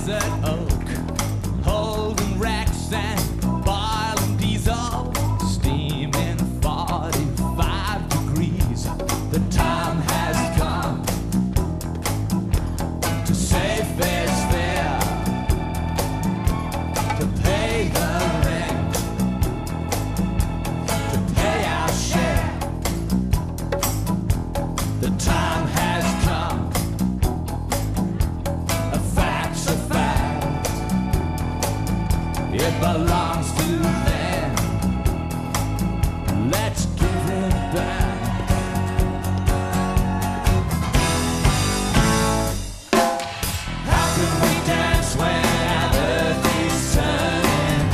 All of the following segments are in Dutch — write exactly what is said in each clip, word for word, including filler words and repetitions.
desert oak, holding wrecks and boiling diesel, steaming forty-five degrees. The time has come to save face fair, to pay the rent, to pay our share. The time has come. A fact's a fact. It belongs to them. Let's give it back. How can we dance when our earth is turning?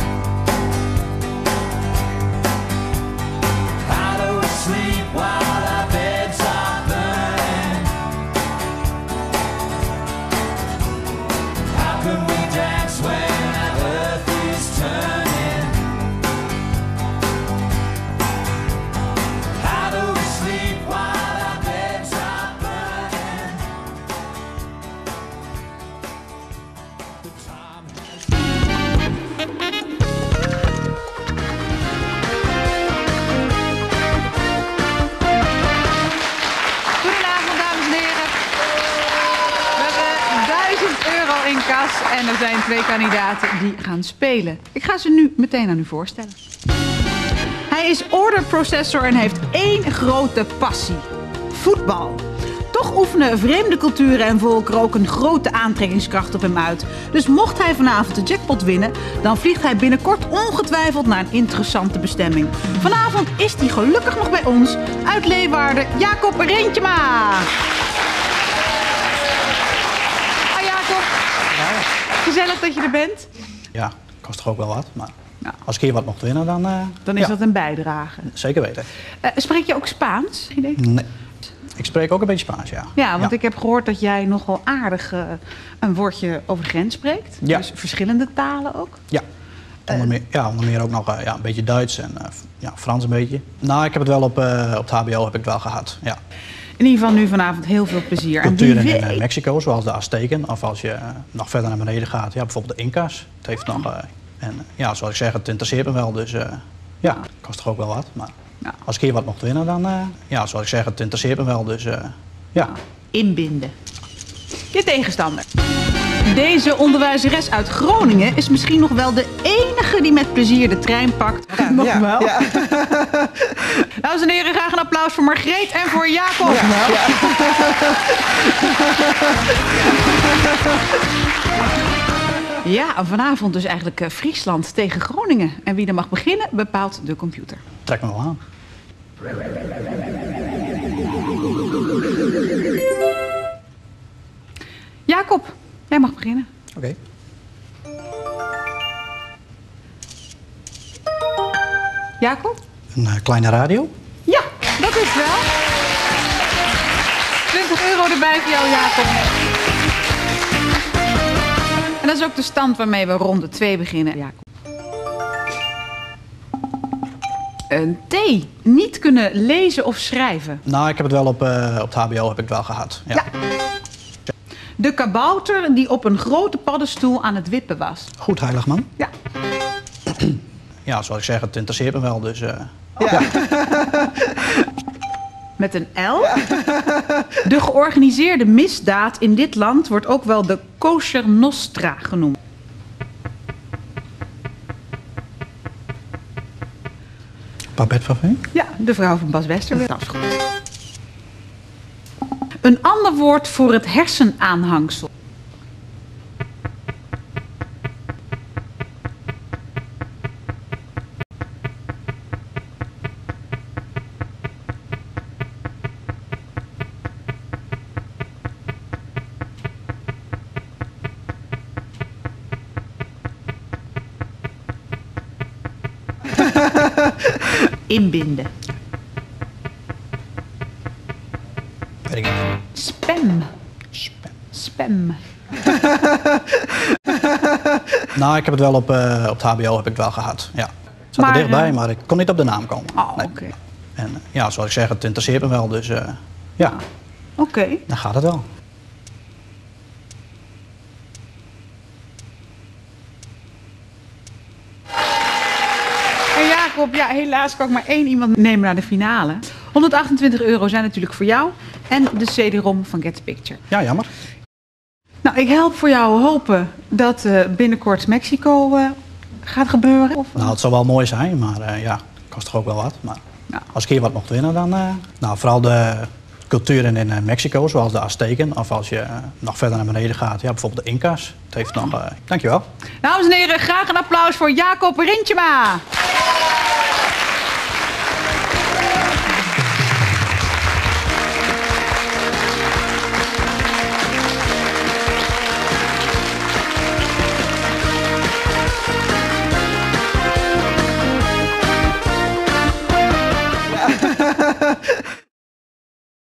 How do we sleep while our beds are burning? How can we dance when our earth is turning? How do we sleep while our beds are burning? The time has Goedenavond, dames en heren. We hebben duizend euro in kas en er zijn twee kandidaten die gaan spelen. Ik ga ze nu meteen aan u voorstellen. Hij is order processor en heeft één grote passie: voetbal. Toch oefenen vreemde culturen en volkeren ook een grote aantrekkingskracht op hem uit. Dus mocht hij vanavond de jackpot winnen, dan vliegt hij binnenkort ongetwijfeld naar een interessante bestemming. Vanavond is hij gelukkig nog bij ons uit Leeuwarden, Jacob Reentjema. Ah, Jacob. Gezellig dat je er bent. Ja, kost toch ook wel wat. Maar Ja. als ik hier wat mocht winnen, dan... Uh, Dan is ja, dat een bijdrage. zeker weten. Uh, spreek je ook Spaans? Ik denk? Nee. Ik spreek ook een beetje Spaans, ja. Ja, want ik heb gehoord dat jij nogal aardig uh, een woordje over de grens spreekt. Ja. Dus verschillende talen ook. Ja. Onder meer, ja, onder meer ook nog uh, ja, een beetje Duits en uh, ja, Frans een beetje. Nou, ik heb het wel op, uh, op het H B O heb ik het wel gehad, ja. In ieder geval nu vanavond heel veel plezier. En wie Culturen in weet... uh, Mexico, zoals de Azteken. Of als je uh, nog verder naar beneden gaat, ja, bijvoorbeeld de Inca's. Het heeft nog... Uh, en uh, ja, zoals ik zeg, het interesseert me wel. Dus uh, ja, het kost toch ook wel wat. Maar Ja. als ik hier wat mocht winnen, dan... Uh, ja, zoals ik zeg, het interesseert me wel. Dus uh, ja. Inbinden. Je tegenstander. Deze onderwijzeres uit Groningen is misschien nog wel de enige die met plezier de trein pakt. Ja, nog ja, wel. ja. Dames en heren, graag een applaus voor Margreet en voor Jacob. Ja, ja. Ja, en vanavond dus eigenlijk uh, Friesland tegen Groningen. En wie er mag beginnen, bepaalt de computer. Trek me wel aan. Jacob, jij mag beginnen. Oké. Okay. Jacob? Een uh, kleine radio. Ja, dat is wel. twintig euro erbij voor jou, Jacob. En dat is ook de stand waarmee we ronde twee beginnen, Jacob. Een T. Niet kunnen lezen of schrijven. Nou, ik heb het wel op, uh, op het H B O heb ik het wel gehad. Ja. Ja. De kabouter die op een grote paddenstoel aan het wippen was. Goed, Heiligman. Ja. Ja, zoals ik zeg, het interesseert me wel. Dus uh, Ja. Met een L. De georganiseerde misdaad in dit land wordt ook wel de Kosher Nostra genoemd. Babette Favin. Ja, de vrouw van Bas Westerwelle. Dat is goed. Een ander woord voor het hersenaanhangsel. Inbinden. Weet ik niet. Spam. Spam. Spam. Nou, ik heb het wel op, uh, op het H B O heb ik het wel gehad. Ja. Het zat Maar, er dichtbij, uh, maar ik kon niet op de naam komen. Oh, Nee. oké. En uh, ja, zoals ik zeg, het interesseert me wel. Dus uh, ja, Oké. dan gaat het wel. Jacob, ja, helaas kan ik maar één iemand nemen naar de finale. honderdachtentwintig euro zijn natuurlijk voor jou en de C D-ROM van Get the Picture. Ja, jammer. Nou, ik help voor jou hopen dat uh, binnenkort Mexico uh, gaat gebeuren. Of, Nou, het zou wel mooi zijn, maar uh, ja, kost toch ook wel wat. Maar Ja. als ik hier wat mocht winnen, dan... Uh, nou, vooral de culturen in uh, Mexico, zoals de Azteken. Of als je uh, nog verder naar beneden gaat, ja, bijvoorbeeld de Inca's. Het heeft nog... Uh, dankjewel. Dames en heren, graag een applaus voor Jacob Rintjema.